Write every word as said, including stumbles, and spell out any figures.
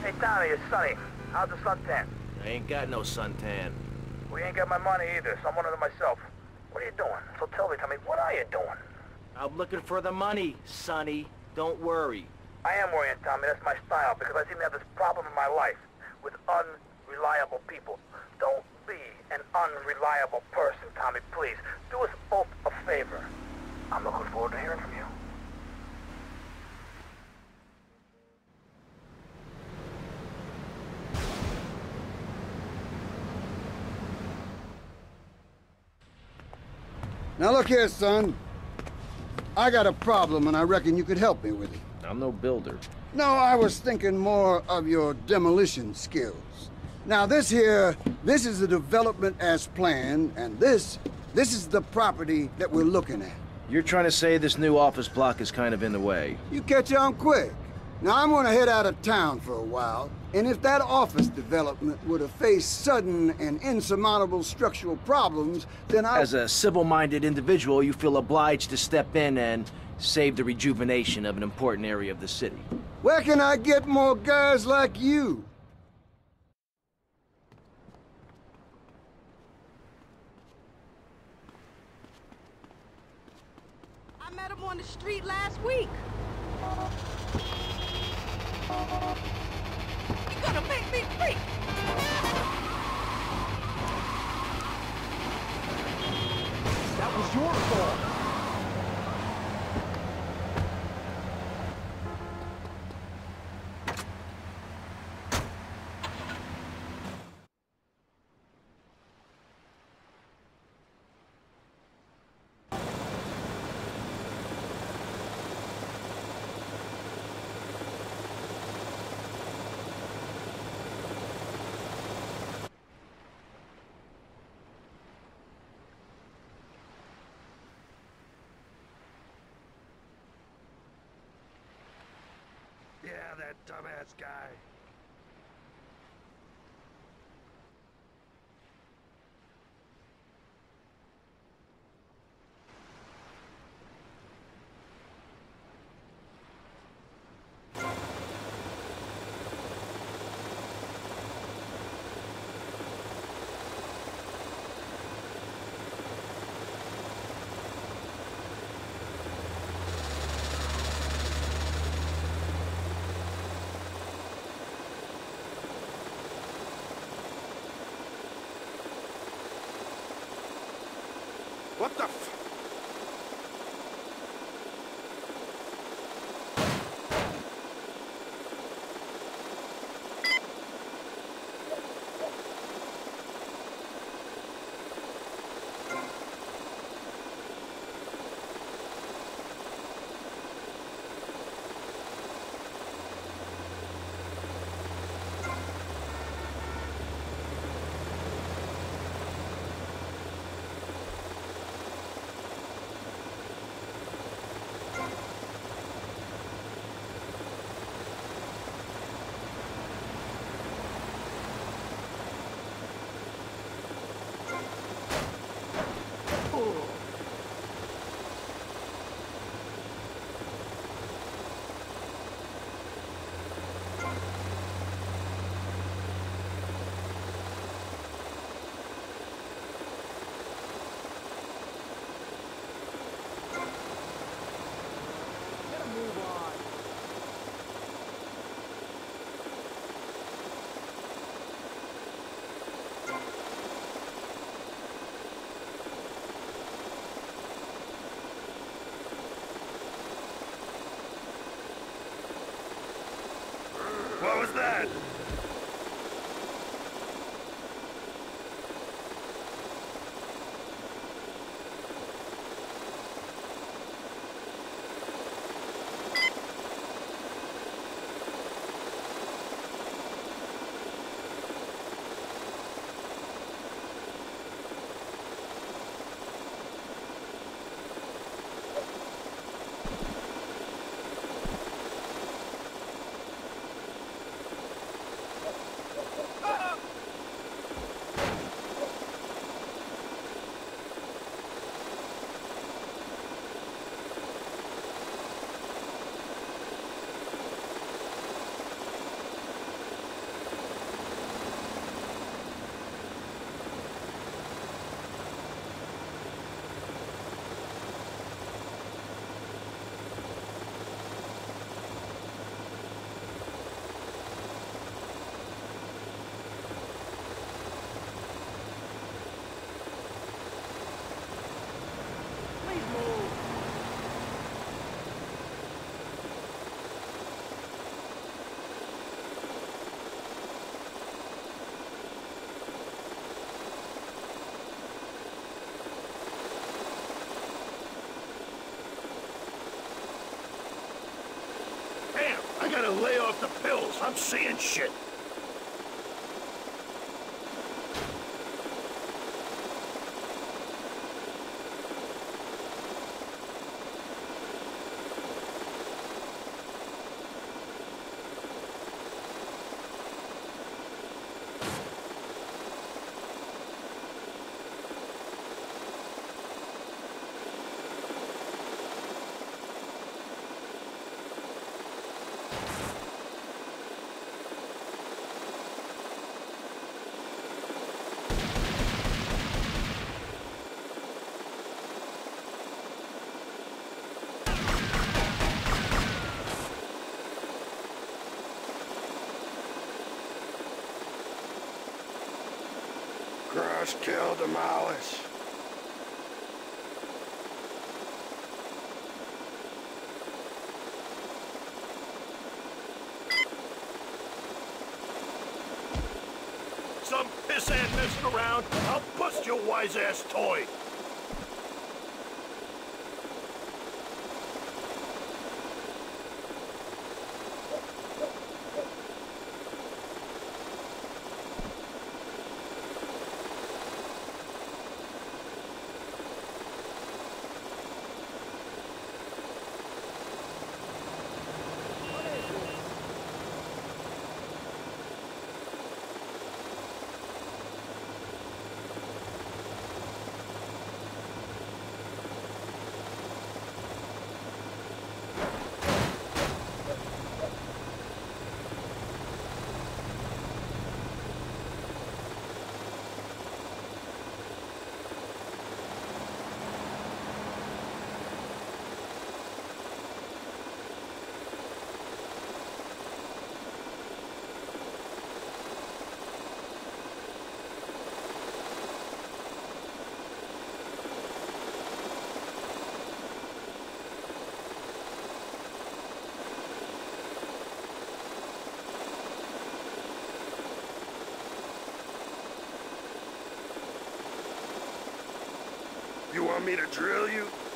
Hey, Tommy, it's Sonny. How's the suntan? I ain't got no suntan. We ain't got my money either, so I'm one of them myself. What are you doing? So tell me, Tommy, what are you doing? I'm looking for the money, Sonny. Don't worry. I am worrying, Tommy. That's my style, because I seem to have this problem in my life with unreliable people. Don't be an unreliable person, Tommy, please. Do us both a favor. I'm looking forward to hearing from you. Now look here, son. I got a problem, and I reckon you could help me with it. I'm no builder. No, I was thinking more of your demolition skills. Now this here, this is the development as planned, and this, this is the property that we're looking at. You're trying to say this new office block is kind of in the way. You catch on quick. Now I'm gonna head out of town for a while, and if that office development were to face sudden and insurmountable structural problems, then I... As a civil-minded individual, you feel obliged to step in and save the rejuvenation of an important area of the city. Where can I get more guys like you? I met him on the street last week. You're gonna make me freak! That was your fault! Yeah, that dumbass guy. What the f- What was that? goggles. I'm seeing shit. Crush, kill, demolish. Some pissant messing around, I'll bust your wise-ass toy. You want me to drill you?